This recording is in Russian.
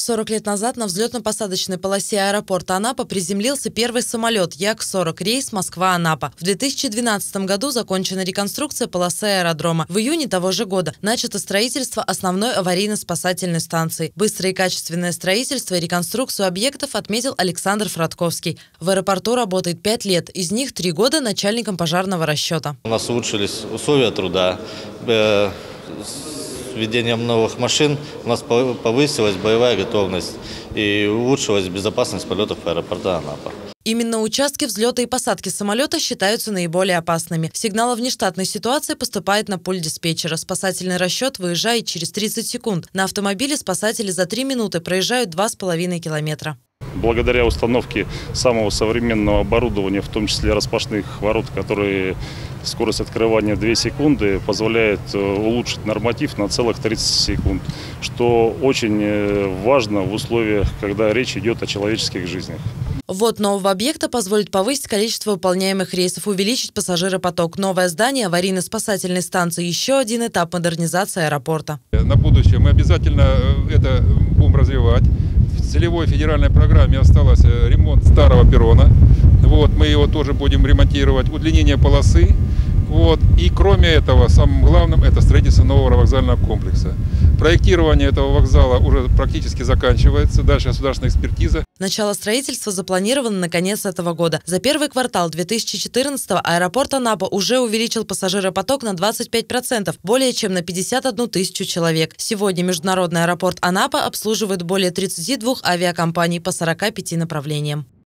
40 лет назад на взлетно-посадочной полосе аэропорта Анапа приземлился первый самолет Як-40 рейс Москва-Анапа. В 2012 году закончена реконструкция полосы аэродрома. В июне того же года начато строительство основной аварийно-спасательной станции. Быстрое и качественное строительство и реконструкцию объектов отметил Александр Фродковский. В аэропорту работает 5 лет, из них 3 года начальником пожарного расчета. У нас улучшились условия труда. С введением новых машин у нас повысилась боевая готовность и улучшилась безопасность полетов аэропорта Анапа. Именно участки взлета и посадки самолета считаются наиболее опасными. Сигнал о внештатной ситуации поступает на пульт диспетчера. Спасательный расчет выезжает через 30 секунд. На автомобиле спасатели за 3 минуты проезжают 2,5 километра. Благодаря установке самого современного оборудования, в том числе распашных ворот, которые скорость открывания 2 секунды, позволяет улучшить норматив на целых 30 секунд, что очень важно в условиях, когда речь идет о человеческих жизнях. Ввод нового объекта позволит повысить количество выполняемых рейсов, увеличить пассажиропоток. Новое здание аварийно-спасательной станции – еще один этап модернизации аэропорта. На будущее мы обязательно это будем развивать. В целевой федеральной программе осталось ремонт старого перрона. Мы его тоже будем ремонтировать, удлинение полосы. И кроме этого, самым главным, это строительство нового вокзального комплекса. Проектирование этого вокзала уже практически заканчивается. Дальше государственная экспертиза. Начало строительства запланировано на конец этого года. За первый квартал 2014-го аэропорт Анапа уже увеличил пассажиропоток на 25%, более чем на 51 тысячу человек. Сегодня международный аэропорт Анапа обслуживает более 32 авиакомпаний по 45 направлениям.